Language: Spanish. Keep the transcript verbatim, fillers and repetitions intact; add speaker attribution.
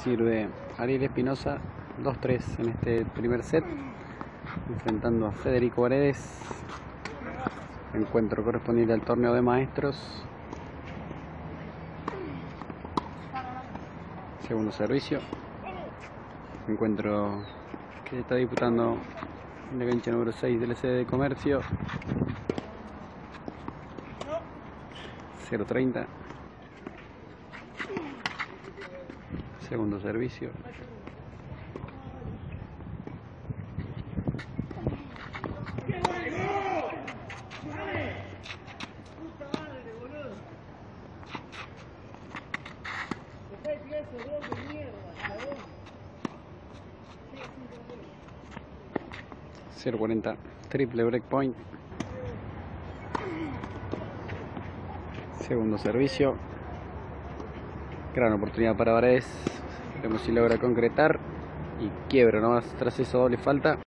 Speaker 1: sirve Ariel Espinosa, dos tres en este primer set, enfrentando a Federico Paredes. Encuentro correspondiente al torneo de maestros. Segundo servicio. Encuentro que está disputando en la cancha número seis de la sede de comercio. cero treinta. Segundo servicio. cero cuarenta, triple break point. Segundo servicio. Gran oportunidad para Paredes. Veremos si logra concretar. Y quiebra nomás tras eso, doble falta.